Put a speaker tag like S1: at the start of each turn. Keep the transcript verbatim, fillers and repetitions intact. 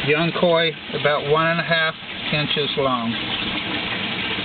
S1: Young koi about one and a half inches long.